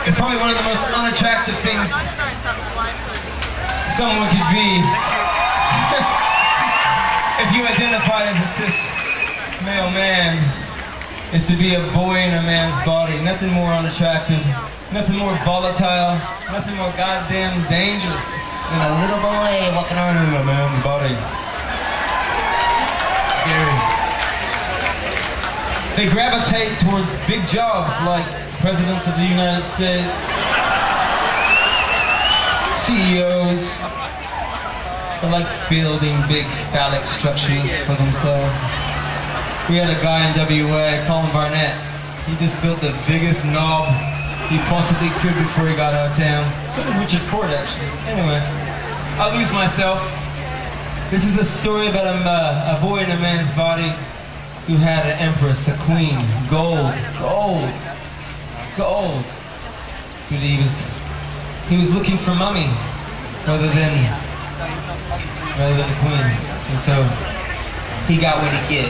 It's probably one of the most unattractive things someone could be. If you identify as a cis male man, is to be a boy in a man's body. Nothing more unattractive, nothing more volatile, nothing more goddamn dangerous than a little boy walking around in a man's body. Scary. They gravitate towards big jobs like presidents of the United States, CEOs. They like building big phallic structures for themselves. We had a guy in WA, Colin Barnett. He just built the biggest knob he possibly could before he got out of town. So did Richard Court, actually. Anyway, I lose myself. This is a story about a boy in a man's body who had an empress, a queen, gold. But he was looking for mummy rather than the queen. And so he got what he get.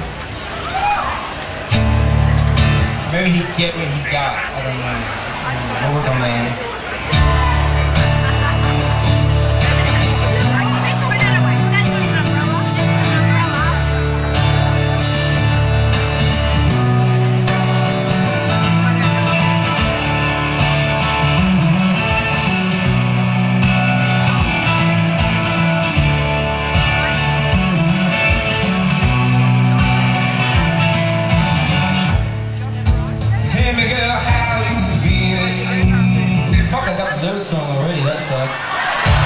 Maybe he'd get what he got. I don't know. We'll work on that. Song already, that sucks.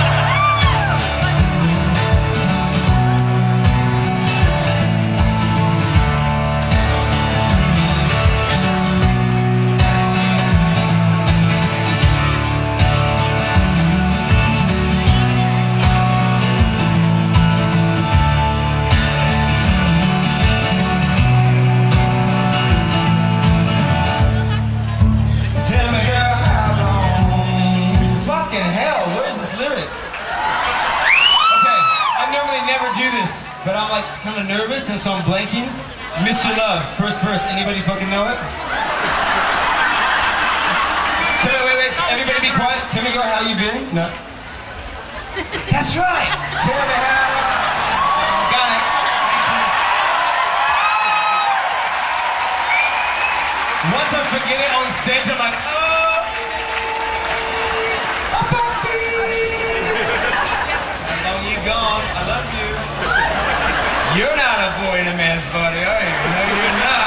But I'm like kind of nervous, and so I'm blanking. Miss Your Love, first verse. Anybody fucking know it? Wait, everybody be quiet. Tell me, girl, how you been? No. That's right. Tell me how. Got it. Once I forget it on stage, I'm like, oh, puppy. I know you gone. I love you. You're not a boy in a man's body, are you? No, you're not.